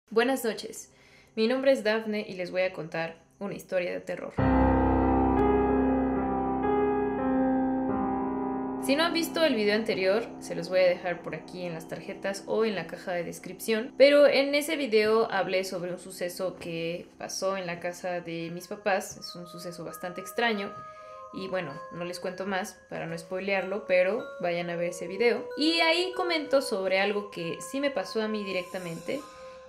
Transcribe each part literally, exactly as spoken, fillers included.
Buenas noches, mi nombre es Dafne y les voy a contar una historia de terror. Si no han visto el video anterior, se los voy a dejar por aquí en las tarjetas o en la caja de descripción, pero en ese video hablé sobre un suceso que pasó en la casa de mis papás. Es un suceso bastante extraño y bueno, no les cuento más para no spoilearlo, pero vayan a ver ese video. Y ahí comento sobre algo que sí me pasó a mí directamente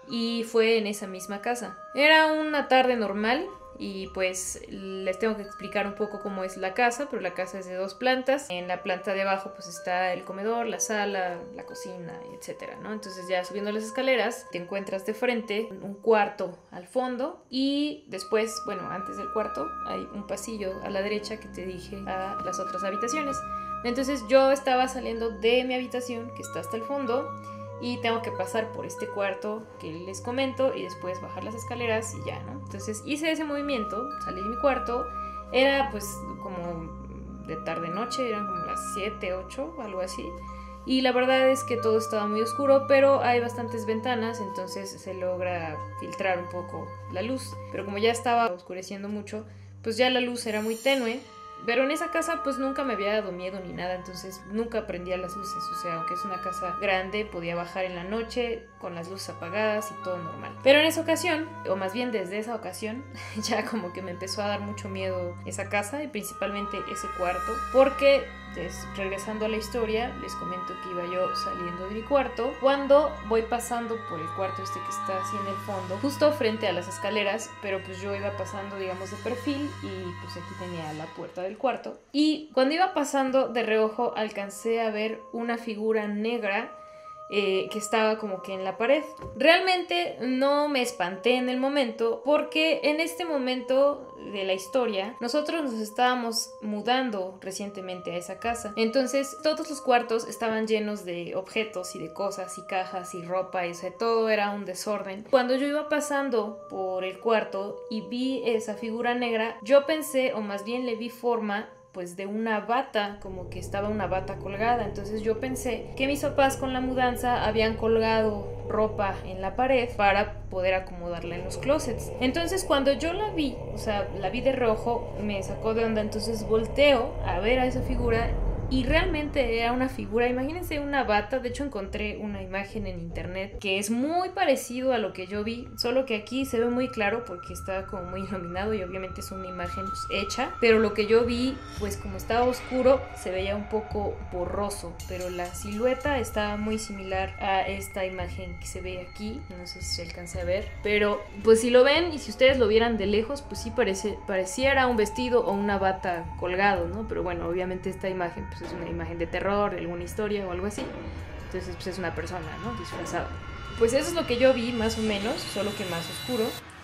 y fue en esa misma casa. Era una tarde normal y pues les tengo que explicar un poco cómo es la casa, pero la casa es de dos plantas. En la planta de abajo pues está el comedor, la sala, la cocina, etcétera, ¿no? Entonces ya subiendo las escaleras te encuentras de frente un cuarto al fondo y después, bueno, antes del cuarto hay un pasillo a la derecha que te dirige a las otras habitaciones. Entonces yo estaba saliendo de mi habitación, que está hasta el fondo, y tengo que pasar por este cuarto que les comento y después bajar las escaleras y ya, ¿no? Entonces hice ese movimiento, salí de mi cuarto, era pues como de tarde-noche, eran como las siete, ocho, algo así. Y la verdad es que todo estaba muy oscuro, pero hay bastantes ventanas, entonces se logra filtrar un poco la luz. Pero como ya estaba oscureciendo mucho, pues ya la luz era muy tenue. Pero en esa casa pues nunca me había dado miedo ni nada, entonces nunca prendía las luces. O sea, aunque es una casa grande, podía bajar en la noche con las luces apagadas y todo normal. Pero en esa ocasión, o más bien desde esa ocasión, ya como que me empezó a dar mucho miedo esa casa y principalmente ese cuarto. Porque, pues, regresando a la historia, les comento que iba yo saliendo de mi cuarto cuando voy pasando por el cuarto este que está así en el fondo, justo frente a las escaleras, pero pues yo iba pasando, digamos, de perfil y pues aquí tenía la puerta del cuarto. Y cuando iba pasando de reojo alcancé a ver una figura negra Eh, que estaba como que en la pared. Realmente no me espanté en el momento porque en este momento de la historia nosotros nos estábamos mudando recientemente a esa casa. Entonces todos los cuartos estaban llenos de objetos y de cosas y cajas y ropa y o sea, todo era un desorden. Cuando yo iba pasando por el cuarto y vi esa figura negra, yo pensé, o más bien le vi forma pues de una bata, como que estaba una bata colgada. Entonces yo pensé que mis papás con la mudanza habían colgado ropa en la pared para poder acomodarla en los closets. Entonces cuando yo la vi, o sea, la vi de rojo, me sacó de onda. Entonces volteo a ver a esa figura y realmente era una figura, imagínense una bata. De hecho encontré una imagen en internet que es muy parecido a lo que yo vi, solo que aquí se ve muy claro porque está como muy iluminado y obviamente es una imagen pues, hecha, pero lo que yo vi, pues como estaba oscuro, se veía un poco borroso, pero la silueta está muy similar a esta imagen que se ve aquí, no sé si se alcanza a ver, pero pues si lo ven y si ustedes lo vieran de lejos, pues sí parece, pareciera un vestido o una bata colgado, ¿no? Pero bueno, obviamente esta imagen pues es una imagen de terror, de alguna historia o algo así. Entonces pues es una persona, ¿no? Disfrazada. Pues eso es lo que yo vi más o menos, solo que más oscuro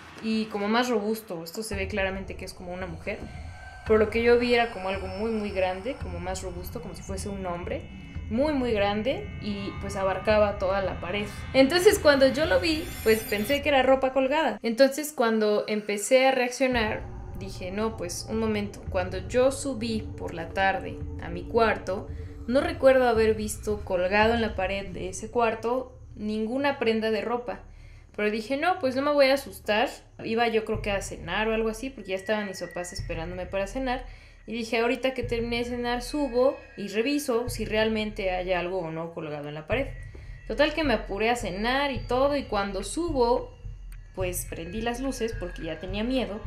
y como más robusto. Esto se ve claramente que es como una mujer, pero lo que yo vi era como algo muy muy grande, como más robusto, como si fuese un hombre, muy muy grande y pues abarcaba toda la pared. Entonces cuando yo lo vi, pues pensé que era ropa colgada. Entonces cuando empecé a reaccionar, dije, no, pues un momento, cuando yo subí por la tarde a mi cuarto, no recuerdo haber visto colgado en la pared de ese cuarto ninguna prenda de ropa. Pero dije, no, pues no me voy a asustar. Iba yo creo que a cenar o algo así, porque ya estaban mis papás esperándome para cenar. Y dije, ahorita que terminé de cenar, subo y reviso si realmente hay algo o no colgado en la pared. Total que me apuré a cenar y todo, y cuando subo, pues prendí las luces porque ya tenía miedo.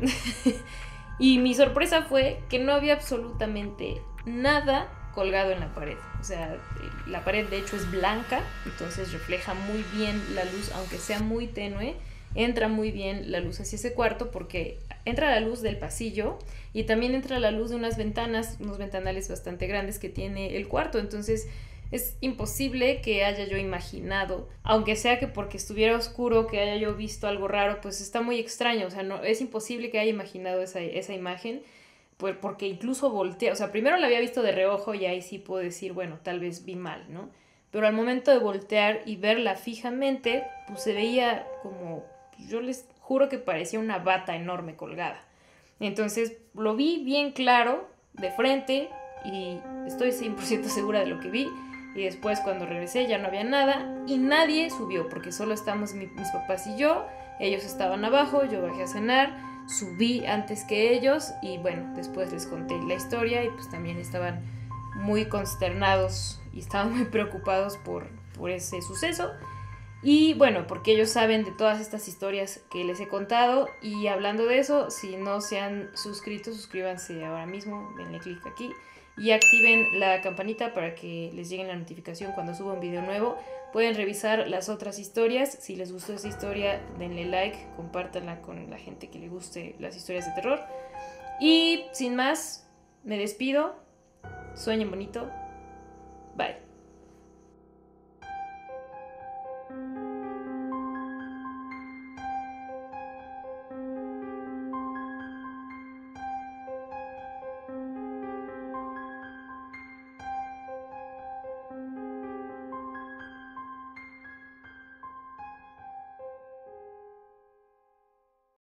Y mi sorpresa fue que no había absolutamente nada colgado en la pared. O sea, la pared de hecho es blanca, entonces refleja muy bien la luz, aunque sea muy tenue, entra muy bien la luz hacia ese cuarto porque entra la luz del pasillo y también entra la luz de unas ventanas, unos ventanales bastante grandes que tiene el cuarto. Entonces es imposible que haya yo imaginado, aunque sea que porque estuviera oscuro, que haya yo visto algo raro, pues está muy extraño. O sea, no, es imposible que haya imaginado esa, esa imagen, pues porque incluso volteé. O sea, primero la había visto de reojo y ahí sí puedo decir, bueno, tal vez vi mal, ¿no? Pero al momento de voltear y verla fijamente, pues se veía como, yo les juro que parecía una bata enorme colgada. Entonces lo vi bien claro, de frente, y estoy cien por ciento segura de lo que vi. y después cuando regresé ya no había nada y nadie subió porque solo estamos mi, mis papás y yo. Ellos estaban abajo, yo bajé a cenar, subí antes que ellos y bueno, después les conté la historia y pues también estaban muy consternados y estaban muy preocupados por, por ese suceso. Y bueno, porque ellos saben de todas estas historias que les he contado. Y hablando de eso, si no se han suscrito, suscríbanse ahora mismo, denle clic aquí y activen la campanita para que les llegue la notificación cuando suba un video nuevo. Pueden revisar las otras historias. Si les gustó esta historia, denle like, compártanla con la gente que le guste las historias de terror. Y sin más, me despido. Sueñen bonito. Bye.